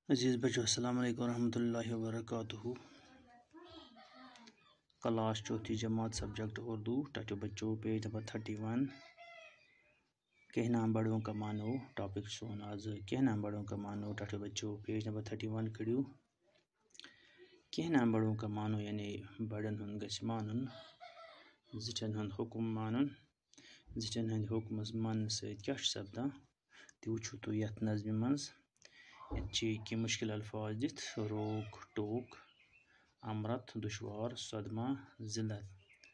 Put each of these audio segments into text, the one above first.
عزیز بچوں السلام علیکم ورحمۃ اللہ وبرکاتہ۔ کلاس چوتھی جماعت سبجیکٹ اردو ٹچو بچوں پیج نمبر 31 کہنا بڑوں کا مانو ٹاپک سون آج کہنا بڑوں کا مانو ٹچو بچوں پیج نمبر 31 کڑیو کہنا بڑوں کا مانو یعنی بڑن ہن گژھِ مانن زٹھن ہند حکم مانن زٹھن ہند حکمس مان سۭتۍ کیاہ چھُ سپدان تہِ وٕچھِو تُہۍ یتھ نظمہِ منٛز کی مشکل الفاظ دِتھ روک ٹوک امرت دشوار صدمہ ذلت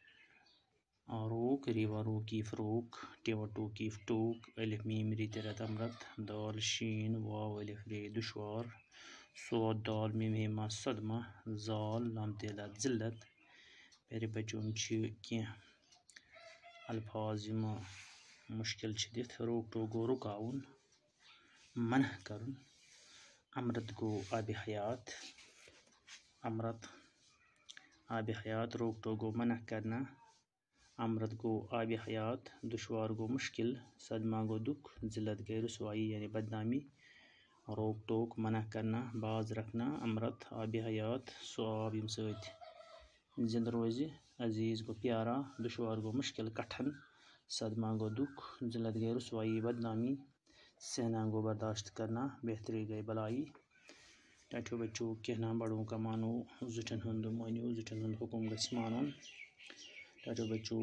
روک ریوا روکیف روک ٹیوا ٹوکیف ٹوک الف میم ری تیرت امرت دال شین واو الف رے دشوار صاد دال میم ہیما صدمہ زال لام تعداد ذلت پیارے بچوں چھِ کینٛہہ الفاظ یِم مشکل چھِ دِتھ روک ٹوک گوٚو رُکاوُن منع کرُن امرت گو آبِ حیات امرت آبِ حیات روک ٹوک گو منع کرنا امرت گو آبِ حیات دشوار گو مشکل صدمہ گو دکھ ذلت گئی رسوائی یعنی بدنامی روک ٹوک منع کرنا باز رکھنا امرت آبِ حیات سُہ آب ییٚمہِ سۭتۍ زندٕ روزِ عزیز گو پیارا دشوار گو مشکل کٹھن صدمہ گو دکھ ذلت گئی رسوائی بدنامی سہنا گو برداشت کرنا بہتری گئی بلائی ٹھو بچوں کہنا بڑوں کا مانو زٹھن ہند مانیو زٹھن ہند حکم گژھِ مانُن ٹھو بچوں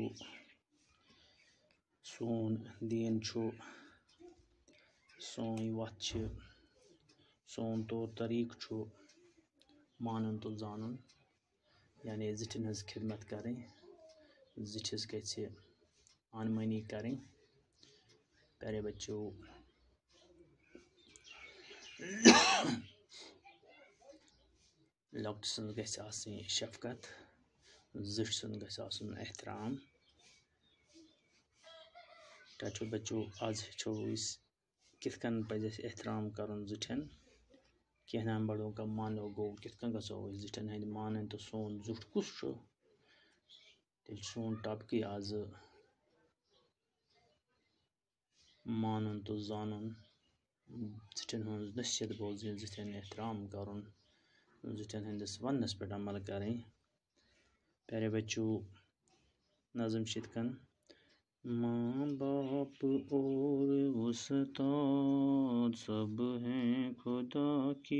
سون دین چھُ سون وتھ چھِ سون طور طریقہٕ چھُ مانُن تہٕ زانُن یعنی زٹھن ہٕنٛز خدمت کرٕنۍ زِٹھِس گژھِ انمٲنی کرٕنۍ پیارے بچوں لۄکٹہِ سٕنٛز گژھِ آسٕنۍ شفقت زِٹھۍ سُنٛد گژھِ آسُن احترام ٹھو بچوں آز ہیٚچھو أسۍ کِتھ کٔنۍ پزِ اَسہِ احترام کرُن زِٹھٮ۪ن کہنا بڑوں کا مانو گوٚو کِتھ کٔنۍ گژھو أسۍ زِٹھٮ۪ن ہٕنٛدۍ مانٕنۍ تہٕ سون زیُٹھ کُس چھُ تیٚلہِ چھُ سون ٹاپکٕے آز مانُن تہٕ زانُن زِٹھٮ۪ن ہٕنٛز نصیحت بوزٕنۍ زِٹھٮ۪ن احترام کرُن زِٹھٮ۪ن ہٕنٛدِس وننس پٮ۪ٹھ عمل کرٕنۍ پیارے بچوں نظم چھِ یِتھ کٔنۍ ماں باپ اور استاد سب ہیں خدا کی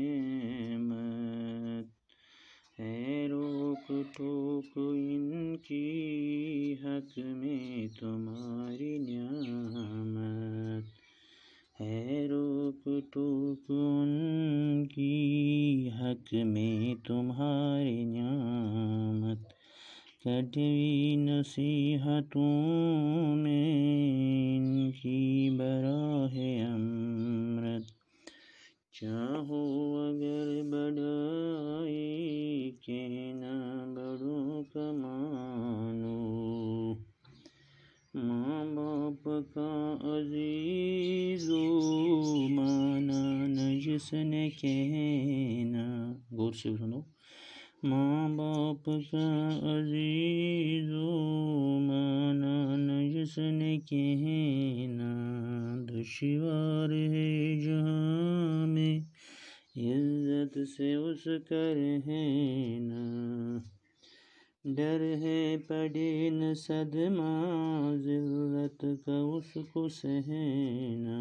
رحمت ہے روک ٹوک ان کی حق میں تمہاری نعمت ہے روک ٹوک ان کی حق میں تمہاری نعمت کڑوی نصیحتوں میں ان کی براہ امرت چاہو اگر بڑائی کہنا بڑوں کا مانو ماں باپ کا عزیزو مانا نہ جس نے کہنا غور سے سنو ماں باپ کا عزیزو مانا نہ جس نے کہنا دشوار ہے جہاں میں عزت سے اس کا رہنا ڈر ہے پڑے نہ صدمہ ذلت کا اس کو سہنا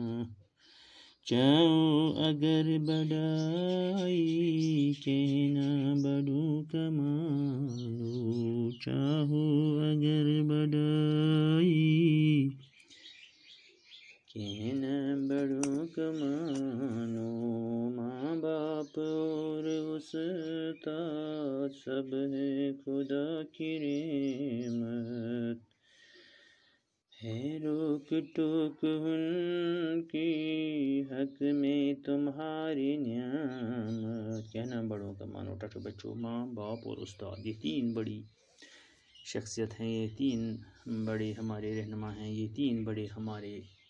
چاہو اگر بڑائی کہنا بڑوں کا مانو چاہو اگر بڑائی کہنا بڑوں کا مانو ماں باپ اور استاد سب ہے خدا کی رحمت ہے روک ٹوک ان کی حق میں تمہاری نعمت کہنا بڑوں کا مانو ٹھو بچوں ماں باپ اور استاد یہ تین بڑی شخصیت ہیں یہ تین بڑے ہمارے رہنما ہیں یہ تین بڑے ہمارے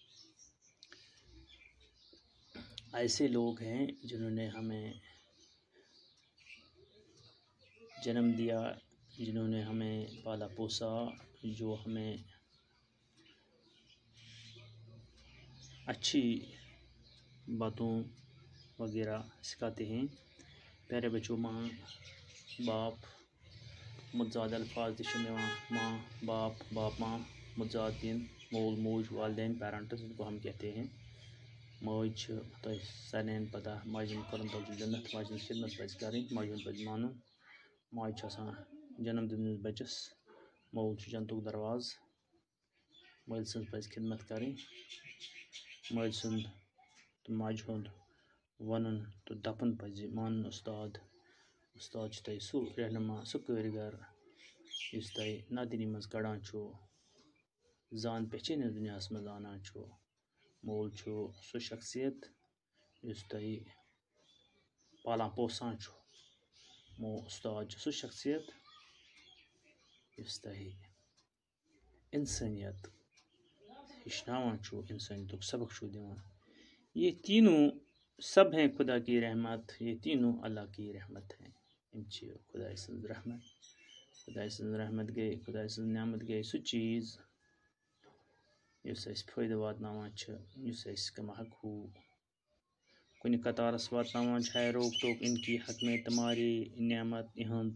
ایسے لوگ ہیں جنہوں نے ہمیں جنم دیا جنہوں نے ہمیں پالا پوسا جو ہمیں اچھی باتوں وغیرہ سکھاتے ہیں. پیارے بچوں، ماں باپ متضاد الفاظ تہِ چھِ یِوان. ماں باپ، باپ ماں، متضاد دین، مول موج، والدین پیرنٹس کو ہم کہتے ہیں. موج چھِ تۄہہِ سارنٕے پتہ، ماجہِ ہُنٛد کرُن تَل چھُ جنت. ماجہِ ہٕنٛز خدمت پَزِ کَرٕنۍ، ماجہِ ہُنٛد پَزِ مانُن. ماجہِ چھِ آسان جنم دِنہٕ بَچَس، مول چھُ جنتُک دروازٕ. مٲلۍ سٕنٛز پَزِ خدمت کَرٕنۍ. مٲلۍ سُنٛد تہٕ ماجہِ ہُنٛد وَنُن تہٕ دَپُن پَزِ مانُن. اُستاد چھُ تۄہہِ سُہ رہنما، سُہ کٲرۍگر یُس تۄہہِ نادٲنی منٛز کَڑان چھُ، زان پہچٲنِس دُنیاہَس منٛز آنان چھُ. مول چھُ سُہ شخصیت یُس تۄہہِ پالان پوسان چھُ. اُستاد چھُ سُہ شخصیت یُس تۄہہِ انسٲنیت ہیٚچھناوان چھُ، انسٲنیتُک سبق چھُ دِوان. یہ تینوں سب ہیں خدا کی رحمت، یہ تینوں اللہ کی رحمت ہیں. یِم چھِ خداے سٕنٛز رحمت. خداے سٕنٛز رحمت گٔے، خداے سٕنٛز نعمت گٔے سُہ چیٖز یُس اَسہِ فٲیدٕ واتناوان چھِ، یُس اَسہِ کما حق ہو کُنہِ قطارَس واتناوان چھِ. ہے روک ٹوک ان کی حق میں تمہاری نعمت، یِہُنٛد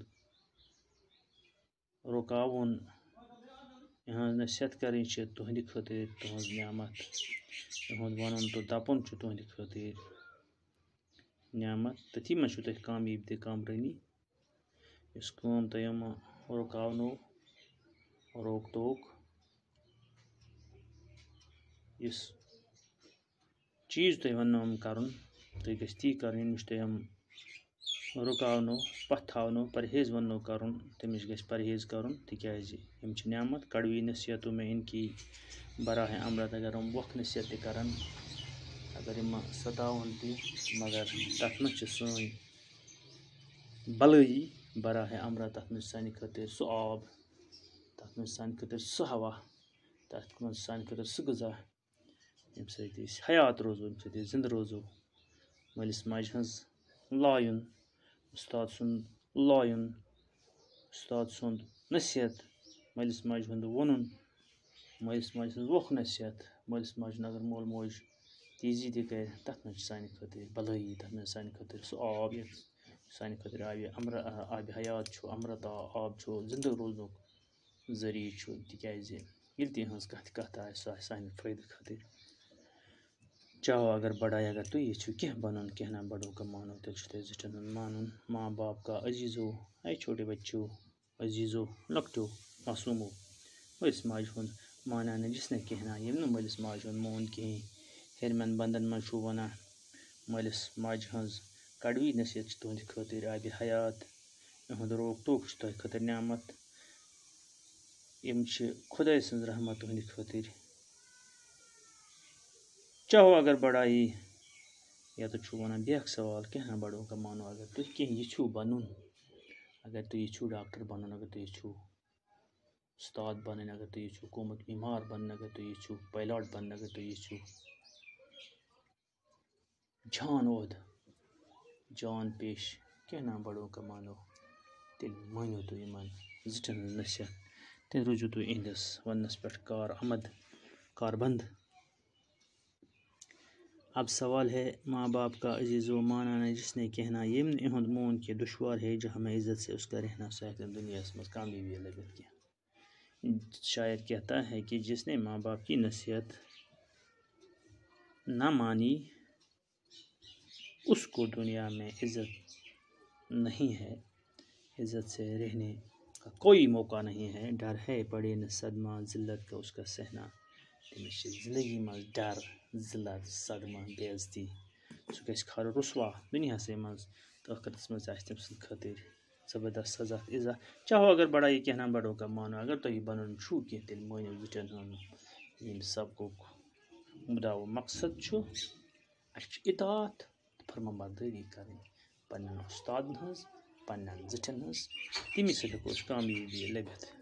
رُکاوُن، یِہٕنٛز نصیحت کَرٕنۍ چھِ تُہٕنٛدِ خٲطرٕ تُہٕنٛز نعمت. یِہُنٛد وَنُن تہٕ دَپُن چھُ تُہٕنٛدِ خٲطرٕ نعمت. تٔتھی منٛز چھُو تۄہہِ کامیٲبی تہٕ کامرٲنی. یُس کٲم تۄہہِ یِمہٕ رُکاونو، روک ٹوک، یُس چیٖز تۄہہِ وَننو یِم کَرُن، تُہۍ گژھِ تی کَرٕنۍ. ییٚمِس تۄہہِ یِم رُکاونو، پَتھ تھاونو، پرہیز وَننو کَرُن، تٔمِس گژھِ پرہیز کَرُن، تِکیٛازِ یِم چھِ نعمت. کڑوی نصیحتوں میں ان کی براہ امرت. اگر یِم ووکھٕ نصیحت تہِ کَرَن، اگر یِمہٕ سَتاوَن تہِ، مگر تَتھ منٛز چھِ سٲنۍ بَلٲیی براہ امرت. تَتھ منٛز چھِ سانہِ خٲطرٕ سُہ آب، تَتھ منٛز چھِ سانہِ خٲطرٕ سُہ ہوا، تَتھ منٛز چھِ سانہِ خٲطرٕ سُہ غذا ییٚمہِ سۭتۍ أسۍ حیات روزو، ییٚمہِ سۭتۍ أسۍ زِنٛدٕ روزو. مٲلِس ماجہِ ہٕنٛز لایُن، اُستاد سُنٛد لایُن، اُستاد سُنٛد نصیحت، مٲلِس ماجہِ ہُنٛد وَنُن، مٲلِس ماجہِ ہٕنٛز ووکھٕ نصیحت. مٲلِس ماجہِ ہُنٛد اگر مول موج تیٖزی تہِ کَرِ، تَتھ منٛز چھِ سانہِ خٲطرٕ بَلٲیی. تَتھ منٛز چھِ سانہِ خٲطرٕ سُہ آب یَتھ سانہِ خٲطرٕ آبِ حیات چھُ، امرت آب چھُ، زِنٛدٕ روزنُک ذٔریعہٕ چھُ. تِکیٛازِ ییٚلہِ تہِ یِہٕنٛز کانٛہہ تہِ کَتھ آسہِ، سُہ آسہِ سانہِ فٲیدٕ خٲطرٕ. چاہو اگر بڑا ہے، اگر تُہۍ یژھِو کینٛہہ بنُن، کہنا بڑوں کا مانو، تیٚلہِ چھُ تۄہہِ زِٹھٮ۪ن ہُنٛد مانُن. ماں باپ کا عزیٖزو، اے چھوٹے بچو، عزیٖزو، لۄکٹیو معصوٗمو. مٲلِس ماجہِ ہُنٛد مانا نہٕ جِس نے کہنا، ییٚمۍ نہٕ مٲلِس ماجہِ ہُنٛد مون کِہیٖنۍ. ہیٚرمٮ۪ن بنٛدن منٛز چھُو وَنان مٲلِس ماجہِ ہٕنٛز کڑوی نصیحت چھِ تُہٕنٛدِ خٲطرٕ آبِ حیات. یِہُنٛد روک ٹوک چھُ تۄہہِ خٲطرٕ نعمت. یِم چھِ خۄداے سٕنٛز رحمت تُہٕنٛدِ خٲطرٕ. چاہو اگر بڑایی، یَتَتھ چھُو وَنان بیٛاکھ سوال، کہنا بڑوں کا مانو. اگر تُہۍ کینٛہہ یژھِو بنُن، اگر تُہۍ یژھِو ڈاکٹر بنُن، اگر تُہۍ یژھِو اُستاد بنٕنۍ، اگر تُہۍ یژھِو حکوٗمت بیمار بنٕنۍ، اگر تُہۍ یژھِو پایلاٹ بنٕنۍ، اگر تُہۍ یژھِو جان عہدٕ، جان پیش، کہنا بڑوں کا مانو، تیٚلہِ مٲنِو تُہۍ یِمن زِٹھٮ۪ن ہٕنٛز نصیحت. تیٚلہِ روٗزِو تُہۍ یِہنٛدِس وننس پٮ۪ٹھ کاربنٛد. اب سوال ہے، ماں باپ کا عزیزو مانا نہ جس نے کہنا، ییٚمۍ نہٕ یِہُنٛد مون کینٛہہ. دشوار ہے جہاں میں عزت سے اس کا رہنا. سُہ ہٮ۪کہِ نہٕ دُنیاہس منٛز کامیٲبی لٔبِتھ کینٛہہ. شاعر کہتا ہے کہ جس نے ماں باپ کی نصیحت نہ مانی، اس کو دنیا میں عزت نہیں ہے. عزت سے رہنے کا کوئی موقع نہیں ہے. ڈر ہے پڑے نہ صدمہ ذلت کا اس کا سہنا. تٔمِس چھِ زندگی منٛز ڈر، ذلت، صدمہ، بے عزتی. سُہ گژھِ خٲرٕ رُسوا دُنیاہسٕے منٛز تہٕ ٲخرتس منٛز آسہِ تٔمۍ سٕنٛدِ خٲطرٕ زبردست سزا تہٕ عزا. چاہو اگر بڑایی، کہنا بڑوں کا مانو. اگر تۄہہِ بنُن چھُو کینٛہہ، تیٚلہِ مٲنِو زِٹھٮ۪ن ہُنٛد. ییٚمہِ سبقُک مُدا و مقصد چھُ اَسہِ چھُ اطاعت تہٕ فرمانبردٲری کَرٕنۍ پنٛنٮ۪ن اُستادن ہٕنٛز، پنٛنٮ۪ن زِٹھٮ۪ن ہٕنٛز. تَمی سۭتۍ ہٮ۪کو أسۍ کامیٲبی لٔبِتھ.